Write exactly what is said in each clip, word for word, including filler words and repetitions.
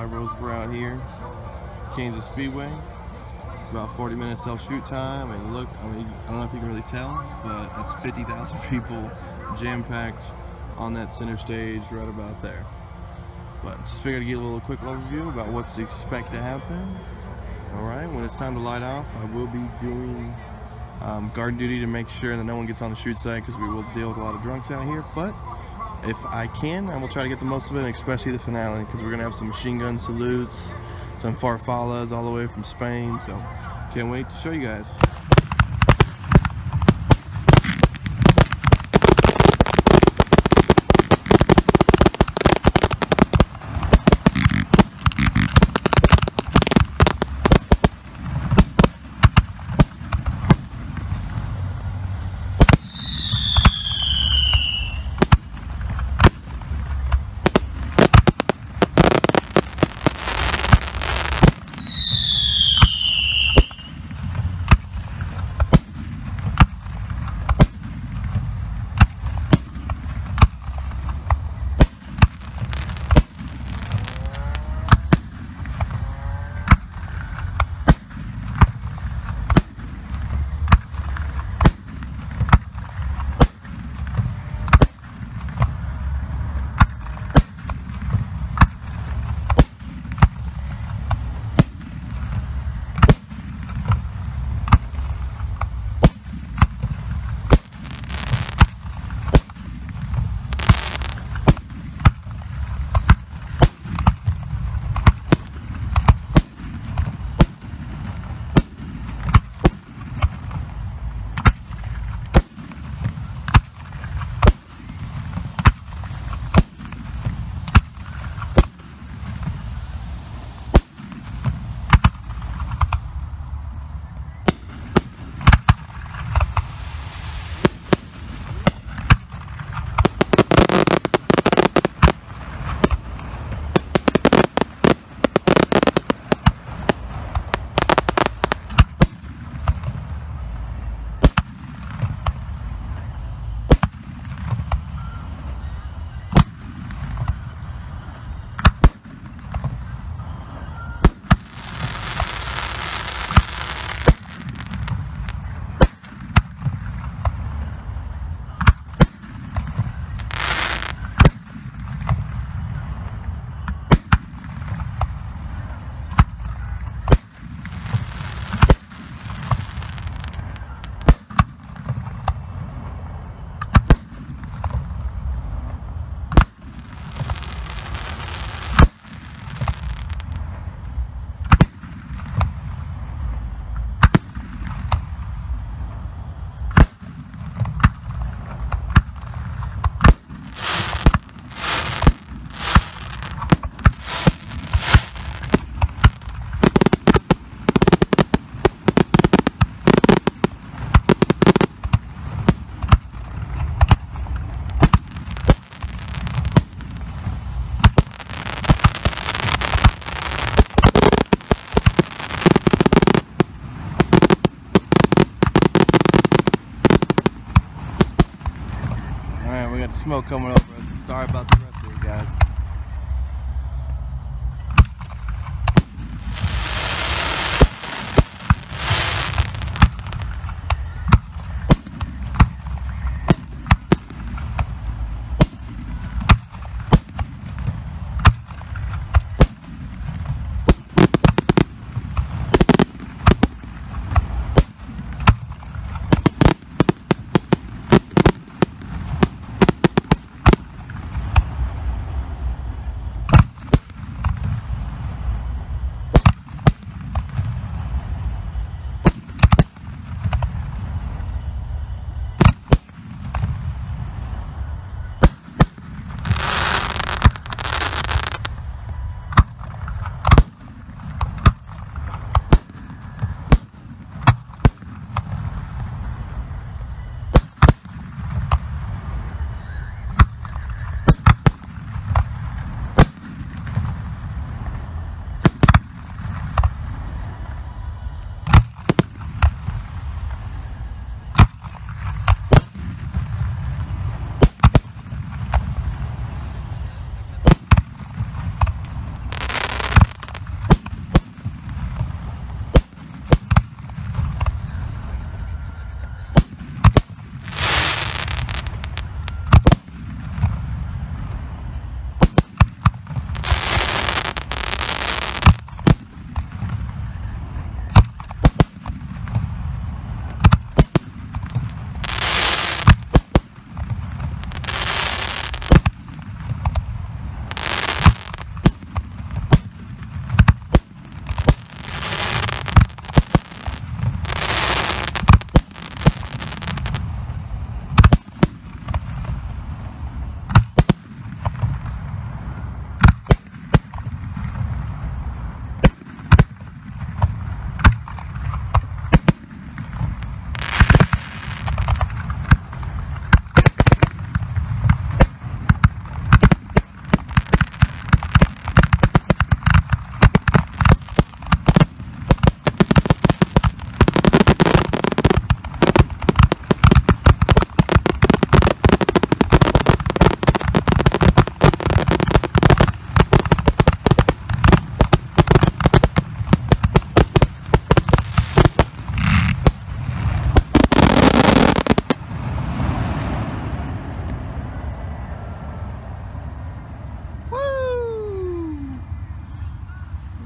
Pyros were out here, Kansas Speedway. It's about forty minutes till shoot time, and look, I mean, I don't know if you can really tell, but that's fifty thousand people jam-packed on that center stage right about there. But just figured to get a little quick overview about what's to expect to happen. All right, when it's time to light off, I will be doing um, guard duty to make sure that no one gets on the shoot site, because we will deal with a lot of drunks out here. But if I can, I will try to get the most of it, especially the finale, because we're gonna have some machine gun salutes, some farfalas all the way from Spain. So can't wait to show you guys. We got the smoke coming over us. Sorry about the rest of it, guys.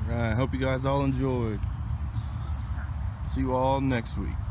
All right, hope you guys all enjoyed. See you all next week.